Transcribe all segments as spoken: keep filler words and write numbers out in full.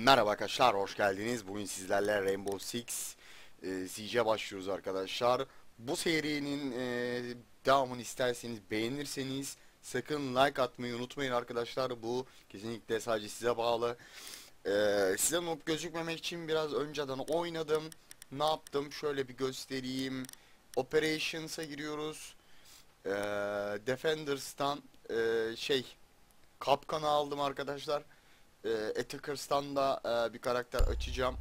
Merhaba arkadaşlar, hoş geldiniz. Bugün sizlerle Rainbow Six e, Siege'e başlıyoruz arkadaşlar. Bu serinin e, devamını isterseniz, beğenirseniz sakın like atmayı unutmayın arkadaşlar. Bu kesinlikle sadece size bağlı. E, size noob gözükmemek için biraz önceden oynadım. Ne yaptım? Şöyle bir göstereyim. Operations'a giriyoruz. E, Defenders'tan e, şey kapkanı aldım arkadaşlar. E, Attackers'tan da e, bir karakter açacağım.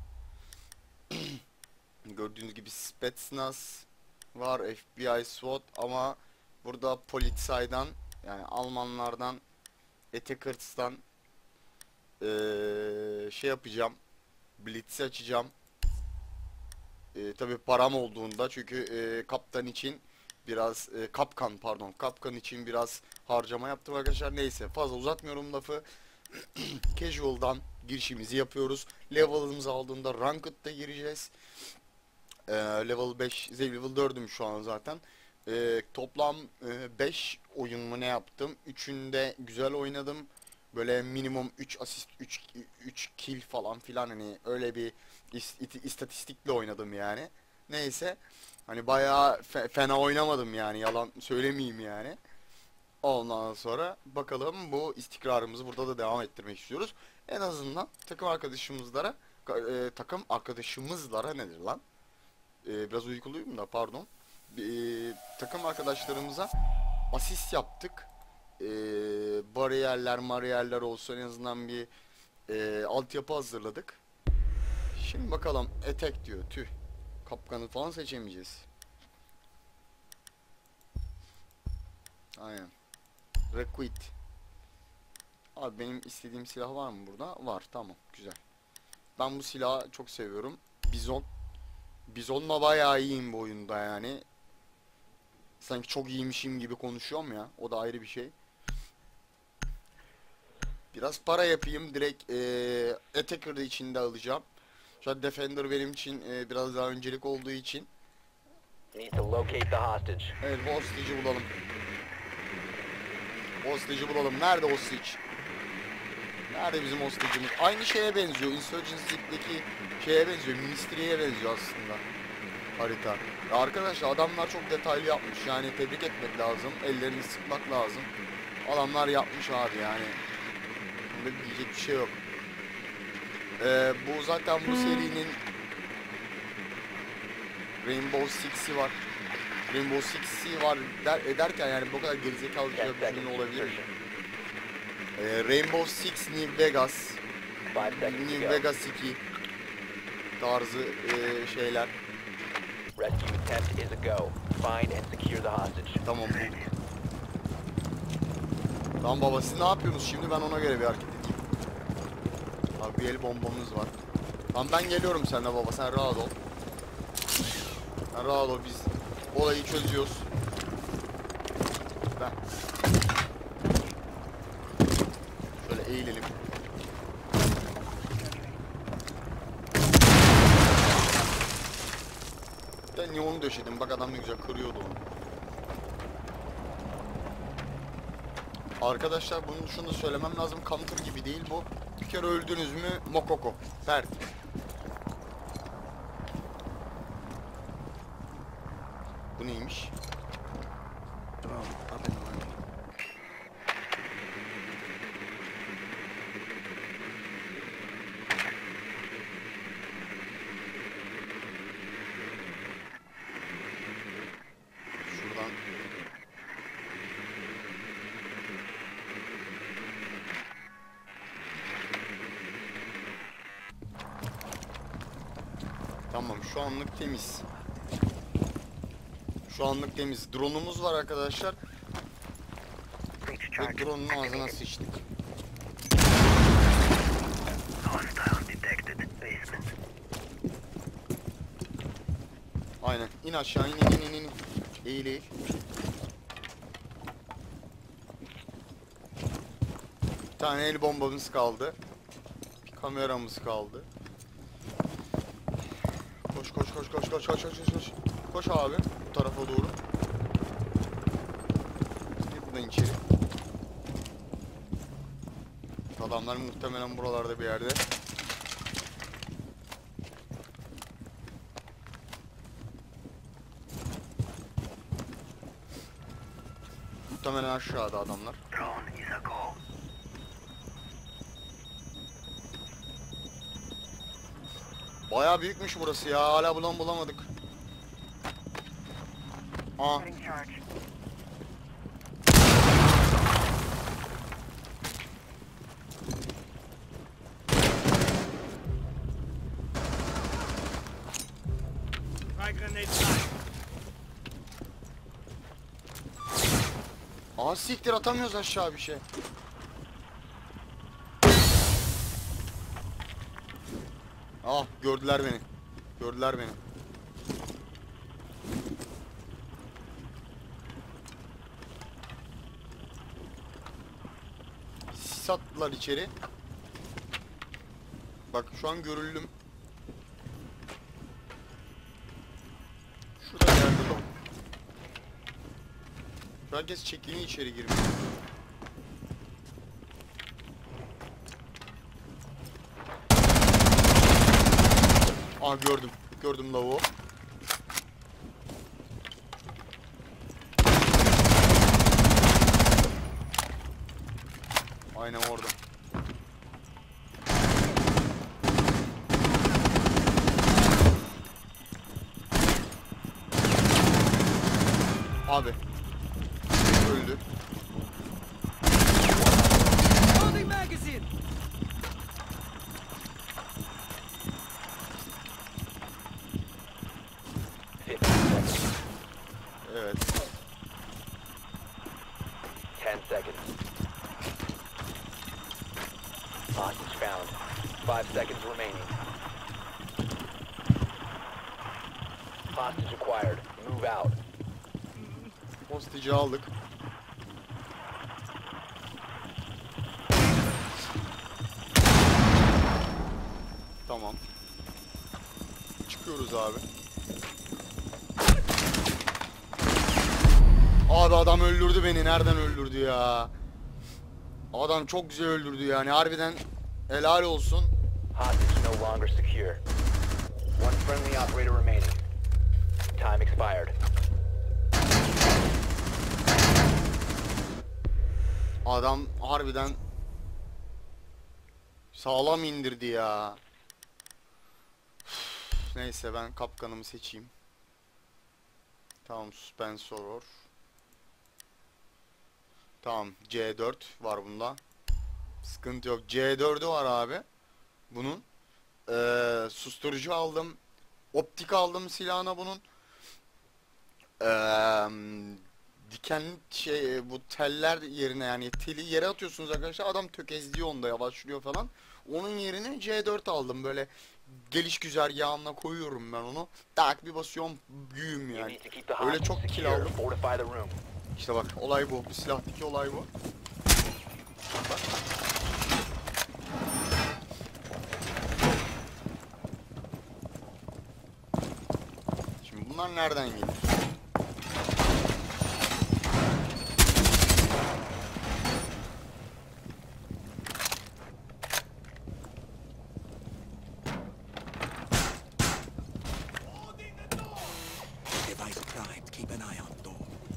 Gördüğünüz gibi Spetsnaz var, F B I, SWAT, ama burada Polizei'den, yani Almanlardan, Attackers'tan e, şey yapacağım. Blitz'i açacağım. E, tabii param olduğunda, çünkü e, kaptan için biraz e, kapkan pardon kapkan için biraz harcama yaptım arkadaşlar. Neyse, fazla uzatmıyorum lafı. Casual'dan girişimizi yapıyoruz. Level'ımızı aldığında Ranked'da gireceğiz. Ee, level beş, level dördüm şu an zaten. Ee, toplam e, beş oyun mu ne yaptım? üçünde güzel oynadım. Böyle minimum üç asist, üç, üç kill falan filan, hani öyle bir ist istatistikle oynadım yani. Neyse. Hani bayağı fe fena oynamadım yani, yalan söylemeyeyim yani. Ondan sonra bakalım, bu istikrarımızı burada da devam ettirmek istiyoruz. En azından takım arkadaşımızlara e, takım arkadaşımızlara nedir lan? E, biraz uykuluyum da, pardon. E, takım arkadaşlarımıza asist yaptık. E, bariyerler, mariyerler olsa en azından bir e, altyapı hazırladık. Şimdi bakalım, etek diyor. Tüh. Kapkanı falan seçemeyeceğiz. Aynen. Requit. Abi, benim istediğim silah var mı burada? Var, tamam, güzel. Ben bu silahı çok seviyorum. Bizon. Bizon'la bayağı iyiyim bu oyunda yani. Sanki çok iyiymişim gibi konuşuyorum ya. O da ayrı bir şey. Biraz para yapayım. Direkt ee, Attacker'ı içinde alacağım. Şu an Defender benim için ee, biraz daha öncelik olduğu için. Need to locate the hostage. Evet, bu hostage'i bulalım. Hostage'i bulalım. Nerede hostage? Nerede bizim hostage'imiz? Aynı şeye benziyor. Insurgency'deki şeye benziyor. Ministry'ye benziyor aslında. Harita. Ya arkadaşlar, adamlar çok detaylı yapmış. Yani tebrik etmek lazım. Ellerini sıkmak lazım. Adamlar yapmış abi yani. Bunda diyecek bir şey yok. Ee, bu zaten bu serinin Rainbow Six'i var. Rainbow Six'i var der, ederken yani bu kadar gerizekalı bir cümle olabilir mi? Ee, Rainbow Six New Vegas, New Vegas iki tarzı e, şeyler. Rescue attempt is a go. Find and secure the hostage. Tamam bu. Tamam baba, siz ne yapıyorsunuz şimdi, ben ona göre bir hareket edeyim. Abi, bir el bombamız var. Tamam, ben geliyorum seninle baba, sen rahat ol. Sen rahat ol, biz olayı çözüyoruz. Ben şöyle eğilelim. Ben niye onu döşedim, bak adam ne güzel kırıyordu onu. Arkadaşlar, bunu şunu da söylemem lazım, counter gibi değil bu. Bir kere öldünüz mü mokoko. Pert. Bu neymiş? Şuradan. Tamam, şu anlık temiz. Şu anlık temiz. Drone'umuz var arkadaşlar. Ve drone'un ağzına sıçtık. Aynen. İn aşağı, in in in in. Eğil eğil. Bir tane el bombamız kaldı. Bir kameramız kaldı. Koş koş koş koş koş koş koş koş. Koş abi bu tarafa doğru. Gir buradan içeri. Adamlar muhtemelen buralarda bir yerde. Muhtemelen aşağıda adamlar. Bayağı büyükmüş burası ya. Hala bulan bulamadık. Aa. Aa siktir, atamıyoruz aşağı bir şey. Ah, gördüler beni. Gördüler beni. Sis attılar içeri. Bak şu an görüldüm. Şurada geldi lan. Herkes çekini içeri girmiş. Aa gördüm. Gördüm lavuğu. Aynen orada. Abi. Öldü. Evet. ten seconds. Hostage found. five seconds remaining. Hostage acquired. Move out. Hostage'ı aldık. Tamam. Çıkıyoruz abi. Abi adam öldürdü beni. Nereden öldürdü ya? Adam çok güzel öldürdü yani. Harbiden helal olsun. Hostage no longer secure. One friendly operator remaining. Time expired. Adam harbiden sağlam indirdi ya. Üf, neyse ben kapkanımı seçeyim. Tamam, suspensor. Tamam, C dört var bunda. Sıkıntı yok. C dördü var abi. Bunun. Ee, susturucu aldım. Optik aldım silahına bunun. Ee, diken şey, bu teller yerine, yani teli yere atıyorsunuz arkadaşlar. Adam tökezliyor, onda yavaşlıyor falan. Onun yerine C dört aldım. Böyle geliş güzergahına koyuyorum ben onu. Tak bir basıyorum, büyüğüm You yani. need to keep the Öyle hostage çok kill secure. aldım. Fortify the room. İşte bak, olay bu. Bu silahtaki olay bu. Bak. Şimdi bunlar nereden gelir? Device primed. Keep an eye on door.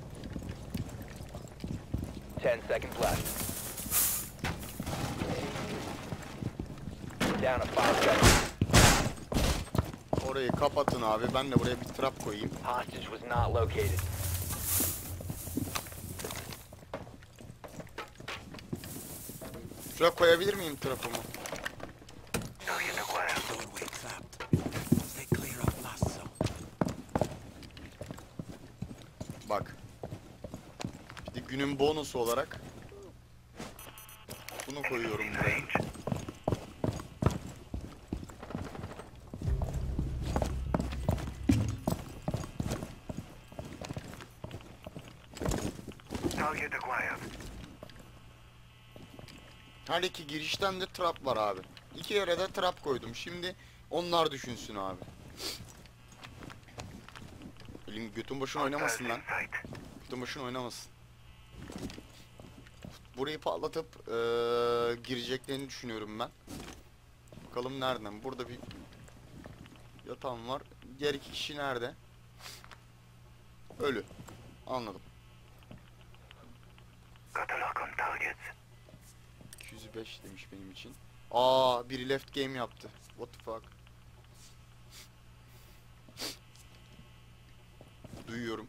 ten seconds left. Down to five seconds. Orayı kapatın abi. Ben de buraya bir trap koyayım. Hostage was not located. Şuraya koyabilir miyim trapımı? Doorway trapped. Stay clear of blast zone. Bak. Bir de günün bonusu olarak bunu koyuyorum buraya. Her iki girişten de trap var abi. İki yere de trap koydum. Şimdi onlar düşünsün abi. Elin götün başın oynamasın lan. Götün başın oynamasın. Burayı patlatıp ee, gireceklerini düşünüyorum ben. Bakalım nereden? Burada bir yatağım var. Diğer iki kişi nerede? Ölü. Anladım. iki yüz beş demiş benim için. Aa, biri left game yaptı. What the fuck? Duyuyorum.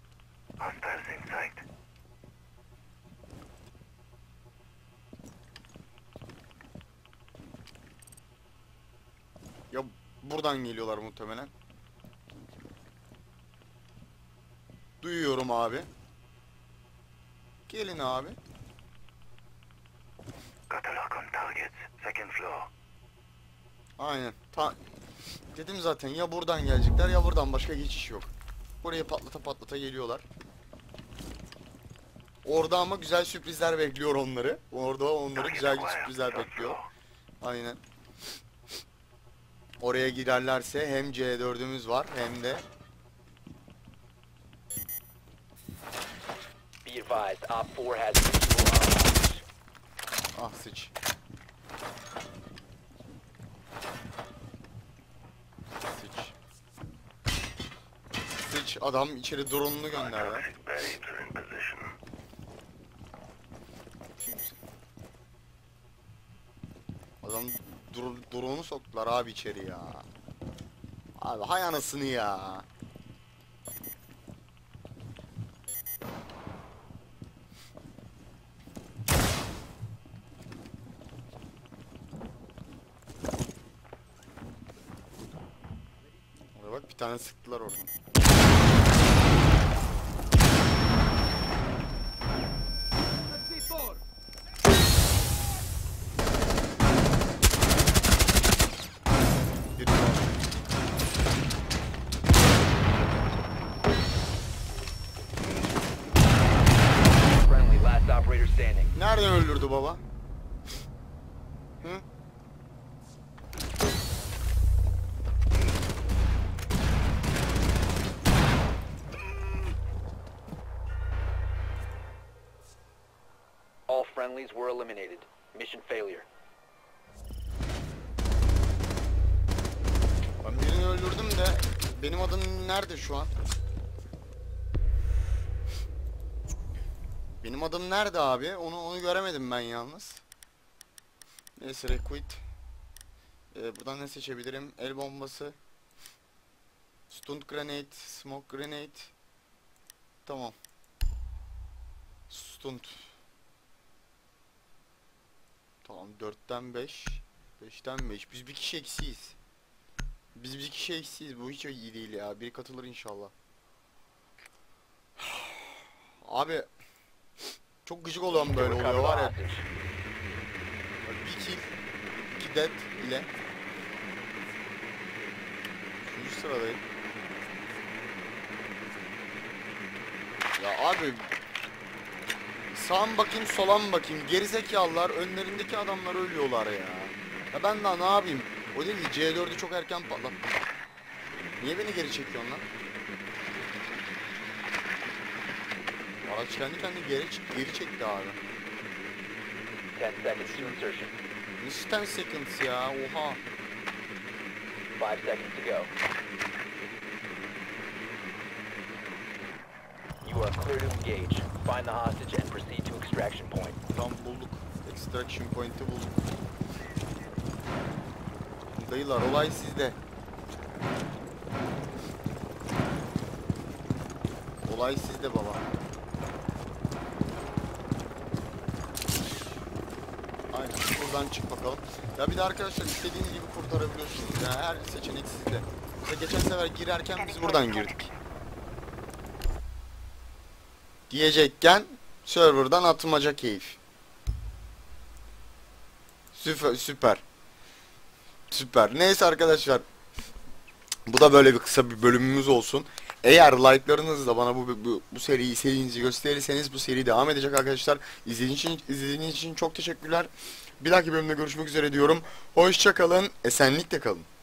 Ya buradan geliyorlar muhtemelen. Duyuyorum abi. Gelin abi. Aynen. Ta dedim zaten, ya buradan gelecekler ya buradan, başka geçiş yok. Buraya patlata patlata geliyorlar. Orada ama güzel sürprizler bekliyor onları. Orada onları güzel sürprizler bekliyor. Aynen. Oraya girerlerse hem C dördümüz var hem de Be advised, Op four has visual on hostage. ah sıç. Sıç. Sıç, adam içeri drone'unu gönderdi. Adam dur drone'u soktular abi içeri ya. Abi hay anasını ya. Oraya bak, bir tane sıktılar oradan. Biri var. Friendly, last operator standing. Nereden öldürdü baba? Hı? All friendlies were eliminated. Mission failure. Ben birini öldürdüm de benim adım nerede şu an? Benim adım nerede abi? Onu onu göremedim ben yalnız. Neyse, requit. Ee, buradan ne seçebilirim? El bombası. Stun grenade, smoke grenade. Tamam. Stun. Tamam, dörtten beş. beşten beş. Biz bir kişi eksiyiz. Biz bir kişi eksiyiz. Bu hiç iyi değil ya. Biri katılır inşallah. Abi çok gıcık oluyorum böyle oluyor var ya. Bir kill, iki dead ile. Üçüncü sıradayım. Ya abi, sağa mı bakayım sola mı bakayım, gerizekalılar önlerindeki adamlar ölüyorlar ya. Ya ben daha ne yapayım? O değil ki C dördü çok erken patlattım. Niye beni geri çekiyorsun lan? Araç kendi kendine geri, geri çekti abi. ten seconds to insertion. Nasıl ten seconds ya, oha. five seconds to go. You are clear to engage. Find the hostage and proceed to extraction point. Tam bulduk. Extraction point'i bulduk. Dayılar, olay sizde. Olay sizde baba. Aynen, buradan çık bakalım. Ya bir de arkadaşlar, istediğiniz gibi kurtarabiliyorsunuz. Yani her seçenek sizde. Mesela geçen sefer girerken biz buradan girdik. Diyecekken serverdan atmaca keyif. Süper süper. Süper. Neyse arkadaşlar. Bu da böyle bir kısa bir bölümümüz olsun. Eğer like'larınızla bana bu, bu bu seriyi sevdiğinizi gösterirseniz bu seri devam edecek arkadaşlar. İzlediğiniz için izlediğiniz için çok teşekkürler. Bir dahaki bölümde görüşmek üzere diyorum. Hoşça kalın. Esenlikle kalın.